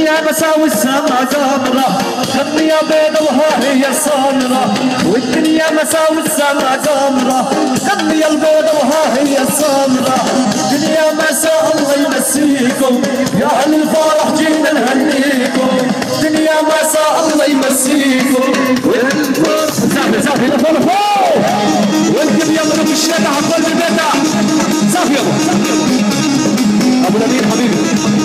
والدنيا مساوي السما جمرة غني يا بيضة وها هي السمرة والدنيا مساوي السما جمرة غني يا البيضة وها هي السمرة الدنيا مساء الله يمسيكم يا أهل الفرح جينا نهنيكم الدنيا مساء الله يمسيكم زافي زافي لفوق لفوق والقل يضرب الشيطة عقبال البيضة زافي يابا أبو نبيل حبيبي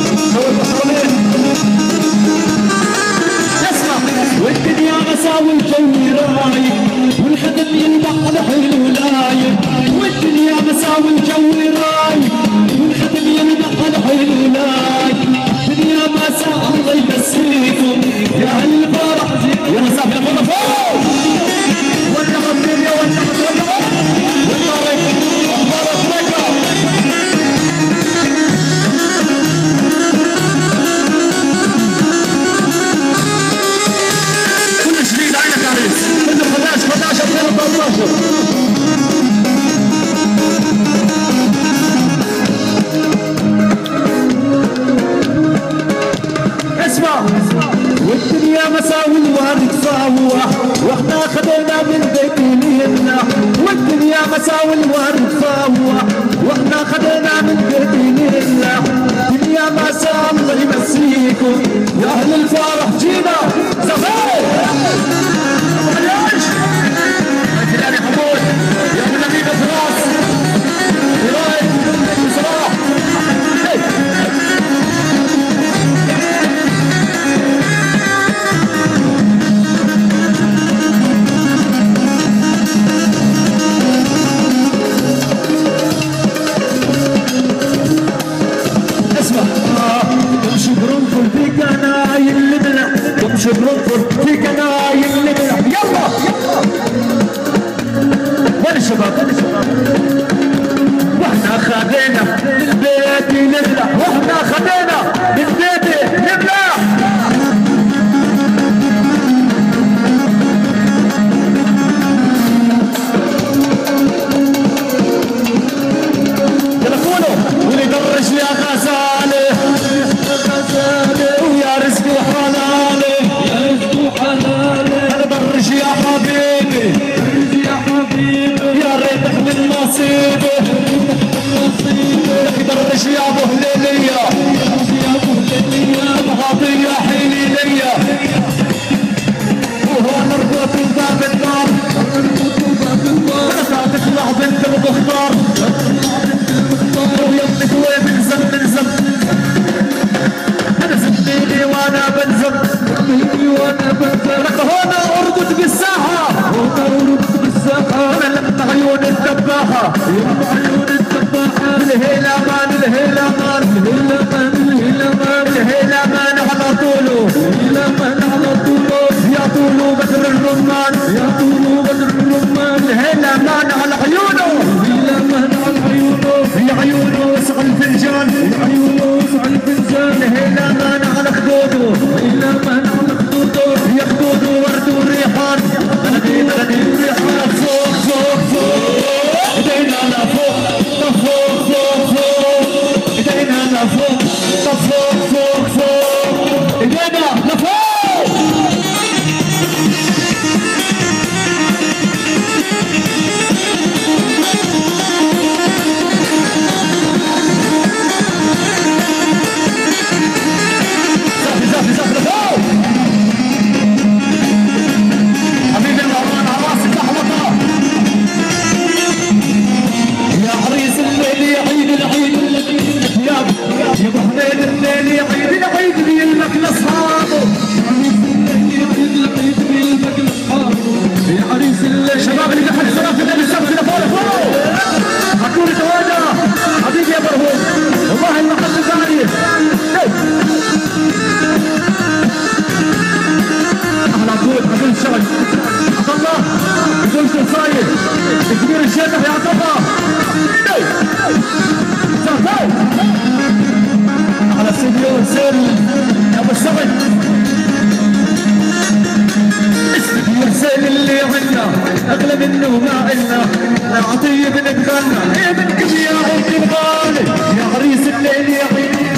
والدنيا مساوي الجو رايق والحدث يلبق الحلو لايق والدنيا مساوي الجو رايق والحدث يلبق الحلو لايق الدنيا مساء الله يمسيكم يا اهل الفرح يا مسافر يا فوق فوق والنغم الدنيا والنغم والنغم اسمع والدنيا مساوي الوارد فاوة واحنا خدينا من بيت ليلنا والدنيا مساوي الوارد فاوة واحنا خدينا من بيت ليلنا الدنيا مساء الله يمسيكم يا اهل الفرح جينا زفاف يا حمود يا ابو نبيل فراس رايد صلاح اسمع تمشي برنفل في قنايل اللبنة تمشي برنفل في قنايل اللبنة يلا وين الشباب واحنا خدينا من بيتي نبلع واحنا خدينا من بيتي نبلع تلفونه واللي درج يا غزالي ويا رزقي وحلالي يا رزقي وحلالي انا درج يا حبيبي يا حبيبي يا ريتك من نصيبي درج يا ابو هليلية يا ابو هليلية مغاطي يا حيلي ليا وهو نربط باب النار رفعت تطلع بنت المختار ويمك وين بنزم بنزم انا زميلي وانا بنزم زميلي وانا بنزم لك هنا ارقد بالساحة هنا ارقد بالساحة انا لما عيون الدباحة يوم عيون الدباحة الهيلة مان الهيلة مان الهيلة مان الهيلة مان الهيلة مان على طوله الهيلة مان على طوله يا طوله بدر الرمان يا طوله بدر الرمان الهيلة مان على عيونه الهيلة مان على عيونه يا عيونه اسعى الفنجان يا عيونه اسعى الفنجان الهيلة مان على خدوده الهيلة مان على خدوده يا خدوده ورد وريحان بلدي ريحان فوق فوق فوق ايدينا لفوق فوق فوق فوق ايدينا لفوق فوق فوق فوق ايدينا لفوق زافي زافي لفوق حبيبي الأمان على راسك لحظة يا عريس الليل يا عيد العيد يا ابو حميد الليل يا عيد العيد بيلمك لاصحابه عريس الليل يا عيد العيد بيلمك لاصحابه يا عريس الليل شباب اللي دخل صلاة النبي السبت لفوق لفوق حكوني تواجه حبيبي يا برهوم والله المحل زايد احلى عبود حبيب الشغل عبد الله زوجته صايد كبير الشيخ يا عبد الله على استديو سير يا ابو الشغل استديو سير اللي عنا اغلى منه ما عنا عطيه بنتغنى ايه من كل يا عيد الغالي يا عريس الليل يا عيد